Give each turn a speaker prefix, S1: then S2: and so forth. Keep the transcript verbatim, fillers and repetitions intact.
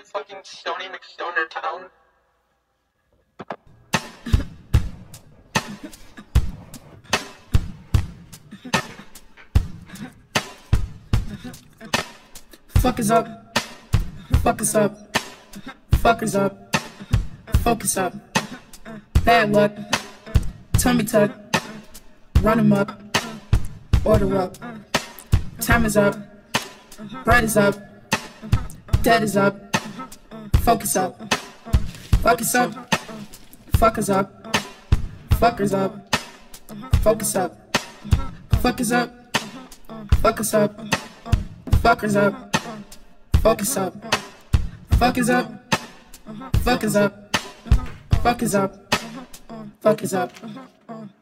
S1: fucking Stony McStoner town.
S2: Fuckers up, fuckers up, fuckers up, focus up, bad luck, tummy tuck, run 'em up, order up, time is up, bread is up, dead is up, focus up, focus up, fuckers up, fuckers up, focus up, fuckers up, fuckers up, fuckers up. Focus up, fuckers up, fuckers up, fuckers up, fuckers up.